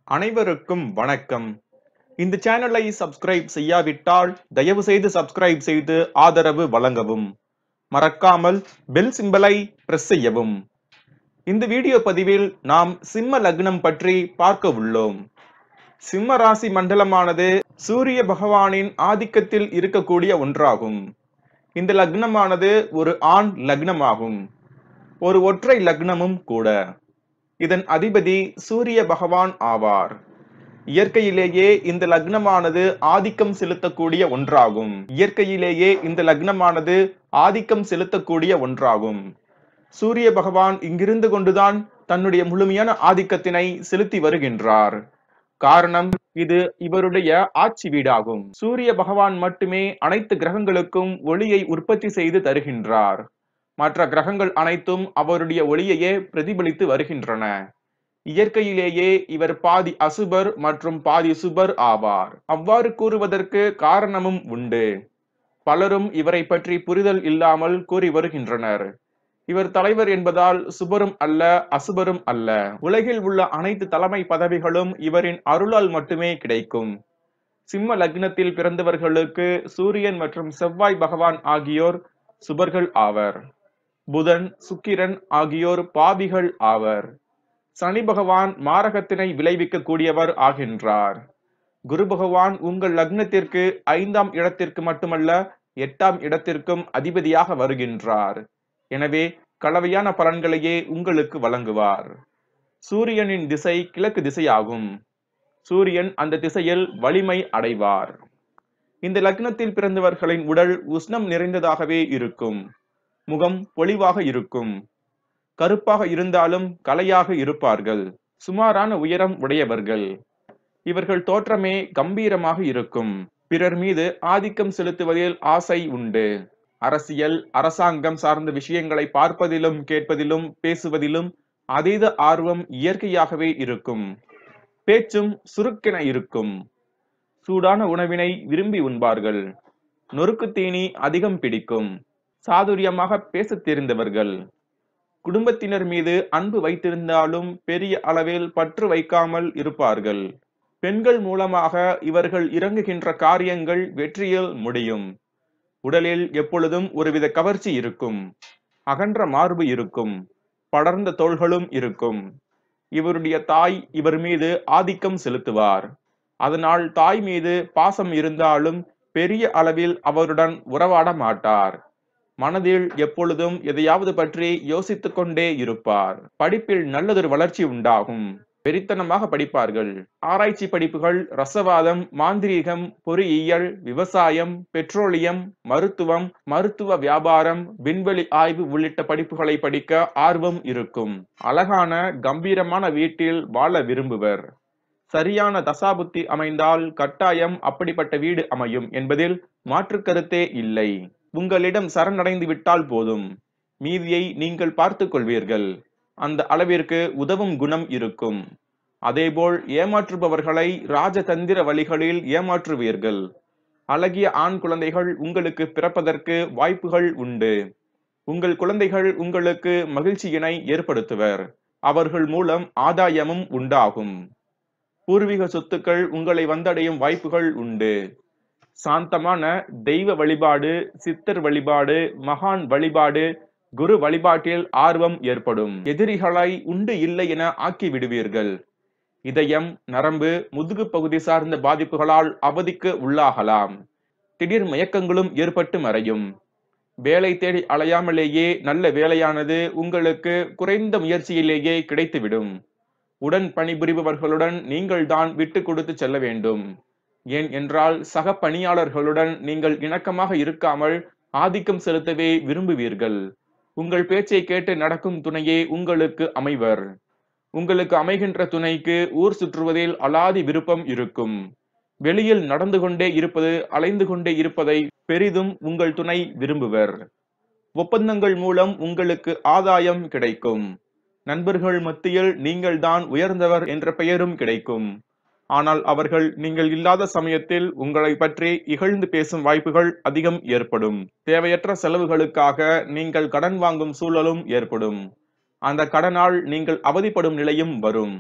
அனைவருக்கும் வணக்கம். இந்த சேனலை சப்ஸ்கிரைப் செய்யாவிட்டால் தயவு செய்து சப்ஸ்கிரைப் செய்து ஆதரவு வழங்கவும். மறக்காமல் பெல் சிம்பலை பிரஸ் செய்யவும். இந்த வீடியோ பதிவில் நாம் சிம்ம லக்னம் பற்றி பார்க்க உள்ளோம். சிம்ம ராசி மண்டலமானது சூரிய பகவானின் ஆதிக்கத்தில் இருக்கக்கூடிய ஒன்றாகும். இந்த லக்னமானது ஒரு ஆண் லக்னமாகும். ஒரு ஒற்றை லக்னமும் கூட. இதன் அதிபதி சூரிய பகவான் ஆவார். இயற்கையிலேயே இந்த லக்னமானது ஆதிக்கம் செலுத்தக்கூடிய ஒன்றாகும். சூரிய பகவான் இங்கிருந்து கொண்டுதான் தன்னுடைய முழுமையான ஆதிக்கத்தினை செலுத்தி வருகின்றார். காரணம், இது இவருடைய ஆட்சி வீடாகும். சூரிய பகவான் மட்டுமே அனைத்து கிரகங்களுக்கும் ஒளியை உற்பத்தி செய்து தருகின்றார். மற்ற கிரகங்கள் அனைத்தும் அவருடைய ஒளியையே பிரதிபலித்து வருகின்றன. இயற்கையிலேயே இவர் பாதி அசுபர் மற்றும் பாதி சுபர் ஆவார். அவ்வாறு கூறுவதற்கு காரணமும் உண்டு. பலரும் இவரை பற்றி புரிதல் இல்லாமல் கூறி வருகின்றனர். இவர் தலைவர் என்பதால் சுபரும் அல்ல, அசுபரும் அல்ல. உலகில் உள்ள அனைத்து தலைமை பதவிகளும் இவரின் அருளால் மட்டுமே கிடைக்கும். சிம்ம லக்னத்தில் பிறந்தவர்களுக்கு சூரியன் மற்றும் செவ்வாய் பகவான் ஆகியோர் சுபர்கள் ஆவர். புதன், சுக்கிரன் ஆகியோர் பாவிகள் ஆவர். சனி பகவான் மாரகத்தினை விளைவிக்க கூடியவர் ஆகின்றார். குரு பகவான் உங்கள் லக்னத்திற்கு 5ஆம் இடத்திற்கு மட்டுமல்ல 8ஆம் இடத்திற்கும் அதிபதியாக வருகின்றார். எனவே கலவையான பலன்களையே உங்களுக்கு வழங்குவார். சூரியனின் திசை கிழக்கு திசையாகும். சூரியன் அந்த திசையில் வலிமை அடைவார். இந்த லக்னத்தில் பிறந்தவர்களின் உடல் உஷ்ணம் நிறைந்ததாகவே இருக்கும். முகம் பொலிவாக இருக்கும். கருப்பாக இருந்தாலும் கலையாக இருப்பார்கள். சுமாரான உயரம் உடையவர்கள். இவர்கள் தோற்றமே கம்பீரமாக இருக்கும். பிறர் மீது ஆதிக்கம் செலுத்துவதில் ஆசை உண்டு. அரசியல், அரசாங்கம் சார்ந்த விஷயங்களை பார்ப்பதிலும் கேட்பதிலும் பேசுவதிலும் அதீத ஆர்வம் இயற்கையாகவே இருக்கும். பேச்சும் சுருக்கென இருக்கும். சூடான உணவினை விரும்பி உண்பார்கள். நொறுக்கு தீனி அதிகம் பிடிக்கும். சாதுரியமாக பேசத் தெரிந்தவர்கள். குடும்பத்தினர் மீது அன்பு வைத்திருந்தாலும் பெரிய அளவில் பற்று வைக்காமல் இருப்பார்கள். பெண்கள் மூலமாக இவர்கள் இறங்குகின்ற காரியங்கள் வெற்றியில் முடியும். உடலில் எப்பொழுதும் ஒருவித கவர்ச்சி இருக்கும். அகன்ற மார்பு இருக்கும். படர்ந்த தோள்களும் இருக்கும். இவருடைய தாய் இவர் மீது ஆதிக்கம் செலுத்துவார். அதனால் தாய் மீது பாசம் இருந்தாலும் பெரிய அளவில் அவருடன் உறவாட மாட்டார். மனதில் எப்பொழுதும் எதையாவது பற்றி யோசித்துக் கொண்டே இருப்பார். படிப்பில் நல்லதொரு வளர்ச்சி உண்டாகும். வெறித்தனமாக படிப்பார்கள். ஆராய்ச்சி படிப்புகள், ரசவாதம், மாந்திரீகம், பொறியியல், விவசாயம், பெட்ரோலியம், மருத்துவம், மருத்துவ வியாபாரம், விண்வெளி ஆய்வு உள்ளிட்ட படிப்புகளை படிக்க ஆர்வம் இருக்கும். அழகான கம்பீரமான வீட்டில் வாழ விரும்புவர். சரியான தசாபுத்தி அமைந்தால் கட்டாயம் அப்படிப்பட்ட வீடு அமையும் என்பதில் மாற்று கருத்தே இல்லை. உங்களிடம் சரணடைந்து விட்டால் போதும். மீதியை நீங்கள் பார்த்துக் கொள்வீர்கள். அந்த அளவிற்கு உதவும் குணம் இருக்கும். அதேபோல் ஏமாற்றுபவர்களை ராஜதந்திர வழிகளில் ஏமாற்றுவீர்கள். அழகிய ஆண் குழந்தைகள் உங்களுக்கு பிறப்பதற்கு வாய்ப்புகள் உண்டு. உங்கள் குழந்தைகள் உங்களுக்கு மகிழ்ச்சியினை ஏற்படுத்துவர். அவர்கள் மூலம் ஆதாயமும் உண்டாகும். பூர்வீக சொத்துக்கள் உங்களை வந்தடையும் வாய்ப்புகள் உண்டு. சாந்தமான தெய்வ வழிபாடு, சித்தர் வழிபாடு, மகான் வழிபாடு, குரு வழிபாட்டில் ஆர்வம் ஏற்படும். எதிரிகளை உண்டு இல்லை என ஆக்கி விடுவீர்கள். இதயம், நரம்பு, முதுகு பகுதி சார்ந்த பாதிப்புகளால் அவதிக்கு உள்ளாகலாம். திடீர் மயக்கங்களும் ஏற்பட்டு மறையும். வேலை தேடி அலையாமலேயே நல்ல வேலையானது உங்களுக்கு குறைந்த முயற்சியிலேயே கிடைத்துவிடும். உடன் பணிபுரிபவர்களுடன் நீங்கள் தான் விட்டு கொடுத்து செல்ல வேண்டும். ஏன் என்றால் சக பணியாளர்களுடன் நீங்கள் இணக்கமாக இருக்காமல் ஆதிக்கம் செலுத்தவே விரும்புவீர்கள். உங்கள் பேச்சை கேட்டு நடக்கும் துணையே உங்களுக்கு அமைவர். உங்களுக்கு அமைகின்ற துணைக்கு ஊர் சுற்றுவதில் அலாதி விருப்பம் இருக்கும். வெளியில் நடந்து கொண்டே இருப்பது, அலைந்து கொண்டே இருப்பதை பெரிதும் உங்கள் துணை விரும்புவர். ஒப்பந்தங்கள் மூலம் உங்களுக்கு ஆதாயம் கிடைக்கும். நண்பர்கள் மத்தியில் நீங்கள் தான் உயர்ந்தவர் என்ற பெயரும் கிடைக்கும். ஆனால் அவர்கள் நீங்கள் இல்லாத சமயத்தில் உங்களை பற்றி இகழ்ந்து பேசும் வாய்ப்புகள் அதிகம் ஏற்படும். தேவையற்ற செலவுகளுக்காக நீங்கள் கடன் வாங்கும் சூழலும் ஏற்படும். அந்த கடனால் நீங்கள் அவதிப்படும் நிலையும் வரும்.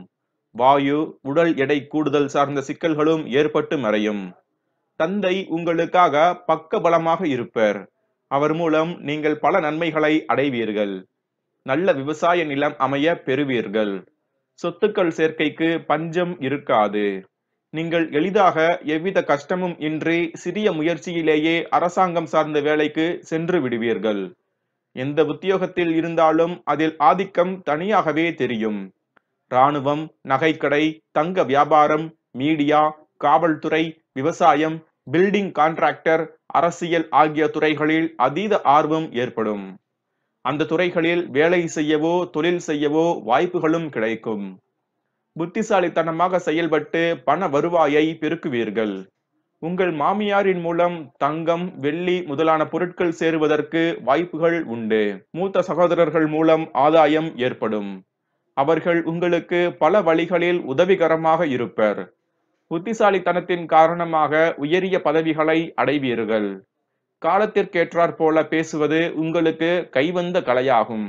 வாயு, உடல் எடை கூடுதல் சார்ந்த சிக்கல்களும் ஏற்பட்டு மறையும். தந்தை உங்களுக்காக பக்கபலமாக இருப்பர். அவர் மூலம் நீங்கள் பல நன்மைகளை அடைவீர்கள். நல்ல விவசாய நிலம் அமைய பெறுவீர்கள். சொத்துக்கள் சேர்க்கைக்கு பஞ்சம் இருக்காது. நீங்கள் எளிதாக எவ்வித கஷ்டமும் இன்றி சிறிய முயற்சியிலேயே அரசாங்கம் சார்ந்த வேலைக்கு சென்று விடுவீர்கள். எந்த உத்தியோகத்தில் இருந்தாலும் அதில் ஆதிக்கம் தனியாகவே தெரியும். ராணுவம், நகைக்கடை, தங்க வியாபாரம், மீடியா, காவல்துறை, விவசாயம், பில்டிங் கான்ட்ராக்டர், அரசியல் ஆகிய துறைகளில் அதீத ஆர்வம் ஏற்படும். அந்த துறைகளில் வேலை செய்யவோ தொழில் செய்யவோ வாய்ப்புகளும் கிடைக்கும். புத்திசாலித்தனமாக செயல்பட்டு பண வருவாயை பெருக்குவீர்கள். உங்கள் மாமியாரின் மூலம் தங்கம், வெள்ளி முதலான பொருட்கள் சேருவதற்கு வாய்ப்புகள் உண்டு. மூத்த சகோதரர்கள் மூலம் ஆதாயம் ஏற்படும். அவர்கள் உங்களுக்கு பல வழிகளில் உதவிகரமாக இருப்பர். புத்திசாலித்தனத்தின் காரணமாக உயரிய பதவிகளை அடைவீர்கள். காலத்திற்கேற்றாற் போல பேசுவது உங்களுக்கு கைவந்த கலையாகும்.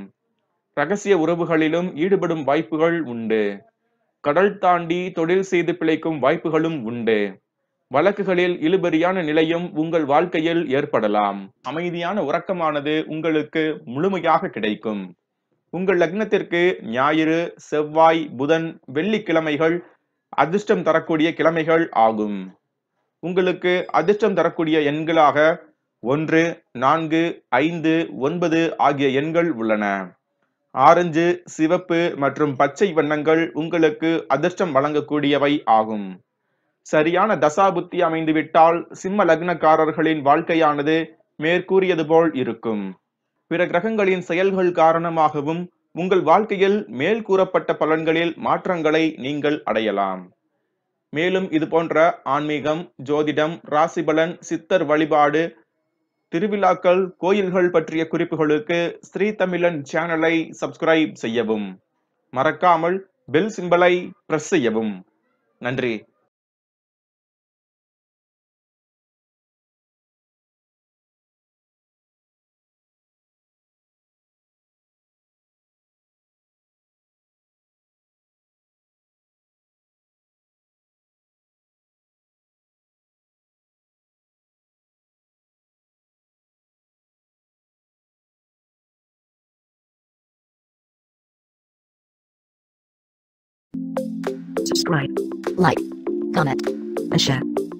ரகசிய உறவுகளிலும் ஈடுபடும் வாய்ப்புகள் உண்டு. கடல் தாண்டி தொழில் செய்து பிழைக்கும் வாய்ப்புகளும் உண்டு. வழக்குகளில் இழுபறியான நிலையும் உங்கள் வாழ்க்கையில் ஏற்படலாம். அமைதியான உறக்கமானது உங்களுக்கு முழுமையாக கிடைக்கும். உங்கள் லக்னத்திற்கு ஞாயிறு, செவ்வாய், புதன், வெள்ளிக்கிழமைகள் அதிர்ஷ்டம் தரக்கூடிய கிழமைகள் ஆகும். உங்களுக்கு அதிர்ஷ்டம் தரக்கூடிய எண்களாக 1, 4, 5, 9 ஆகிய எண்கள் உள்ளன. ஆரஞ்சு, சிவப்பு மற்றும் பச்சை வண்ணங்கள் உங்களுக்கு அதிர்ஷ்டம் வழங்கக்கூடியவை ஆகும். சரியான தசாபுத்தி அமைந்துவிட்டால் சிம்ம லக்னக்காரர்களின் வாழ்க்கையானது மேற்கூறியது போல் இருக்கும். பிற கிரகங்களின் செயல்கள் காரணமாகவும் உங்கள் வாழ்க்கையில் மேல் கூறப்பட்ட பலன்களில் மாற்றங்களை நீங்கள் அடையலாம். மேலும் இது போன்ற ஆன்மீகம், ஜோதிடம், ராசிபலன், சித்தர் வழிபாடு, திருவிழாக்கள், கோயில்கள் பற்றிய குறிப்புகளுக்கு ஸ்ரீ தமிழன் சேனலை சப்ஸ்கிரைப் செய்யவும். மறக்காமல் பெல் சிம்பலை பிரஸ் செய்யவும். நன்றி. Subscribe, like, comment, and share.